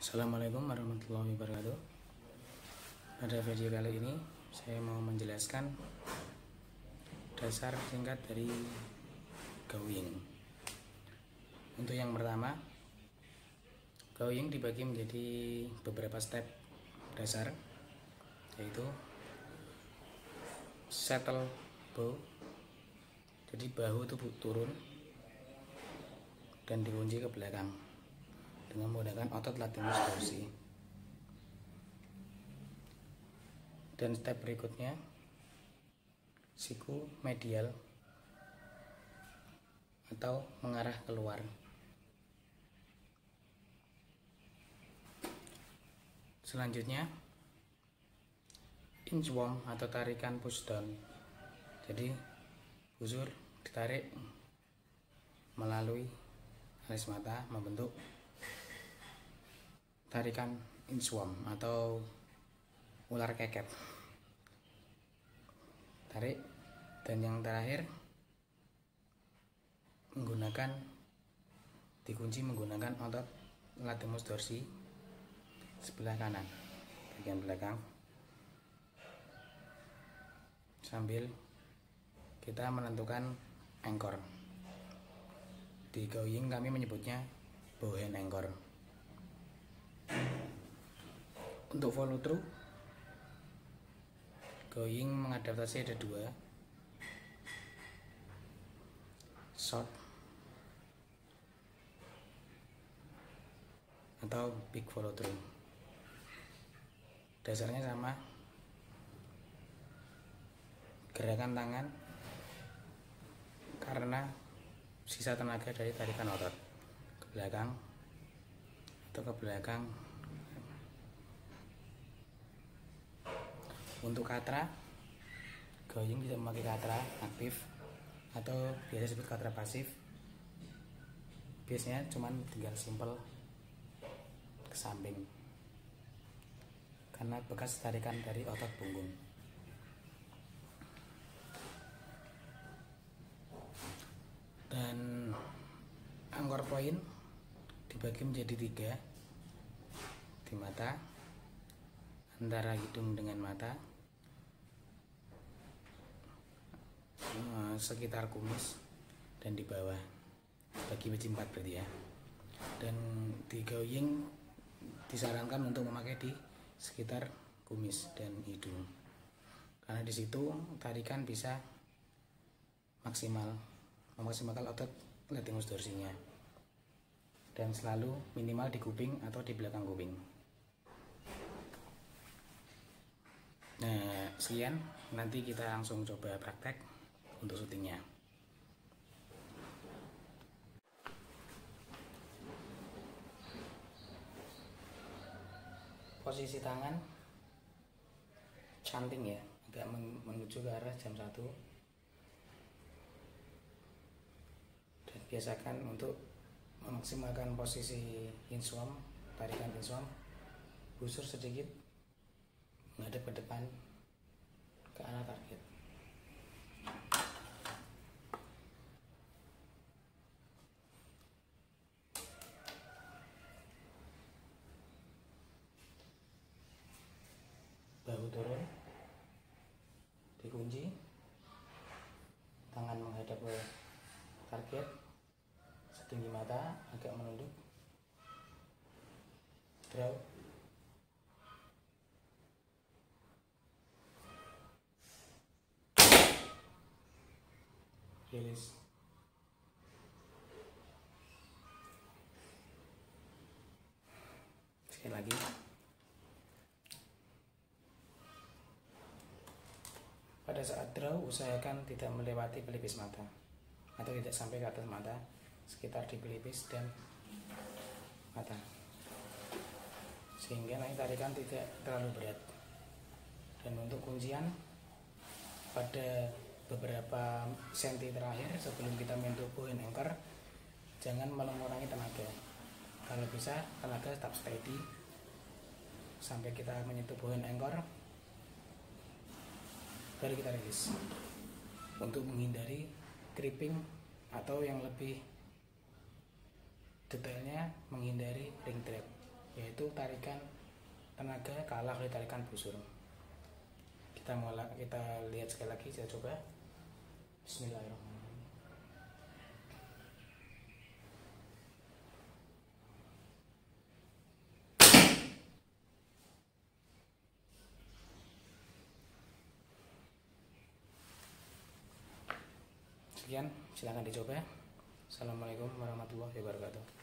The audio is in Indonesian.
Assalamualaikum warahmatullahi wabarakatuh. Pada video kali ini saya mau menjelaskan dasar singkat dari Gowing. Untuk yang pertama, Gowing dibagi menjadi beberapa step dasar, yaitu settle bow. Jadi bahu itu turun dan dikunci ke belakang dengan menggunakan otot latimus dorsi. Dan step berikutnya, siku medial atau mengarah keluar. Selanjutnya, inchworm atau tarikan push down. Jadi busur ditarik melalui alis mata membentuk tarikan inchworm atau ular keket. Tarik, dan yang terakhir dikunci menggunakan otot latimus dorsi sebelah kanan bagian belakang, sambil kita menentukan anchor. Di Gowing kami menyebutnya bow hand anchor. Untuk follow through, Gowing mengadaptasi ada dua, short atau big follow through. Dasarnya sama, gerakan tangan karena sisa tenaga dari tarikan otot ke belakang atau ke belakang. Untuk katra, Gowing bisa memakai katra aktif atau biasa disebut katra pasif. Biasanya cuman tinggal simple ke samping karena bekas tarikan dari otot punggung. Dan anchor point dibagi menjadi tiga di mata, antara hidung dengan mata, sekitar kumis, dan di bawah, bagi biji 4 berarti ya. Dan di Gowing disarankan untuk memakai di sekitar kumis dan hidung karena di situ tarikan bisa memaksimalkan otot latimus dorsinya, dan selalu minimal di kuping atau di belakang kuping. Nah, sekian, nanti kita langsung coba praktek untuk syutingnya. Posisi tangan canting ya, agak menuju ke arah jam 1. Dan biasakan untuk memaksimalkan posisi inchworm, tarikan inchworm, busur sedikit menghadap ke depan ke arah target. Bahu turun, dikunci, tangan menghadap ke target, setinggi mata, agak menunduk, draw, release. Sekali lagi. Pada saat draw, usahakan tidak melewati pelipis mata atau tidak sampai ke atas mata, sekitar di pelipis dan mata, sehingga nanti tarikan tidak terlalu berat. Dan untuk kuncian, pada beberapa senti terakhir sebelum kita menyentuh bow hand anchor, jangan mengurangi tenaga. Kalau bisa, tenaga tetap steady sampai kita menyentuh bow hand anchor, baru kita rilis, untuk menghindari creeping atau yang lebih detailnya menghindari ring trap. yaitu tarikan tenaga kalah oleh tarikan busur. Kita lihat sekali lagi, saya coba. Bismillahirrahmanirrahim. Sekian, silakan dicoba. Assalamualaikum warahmatullahi wabarakatuh.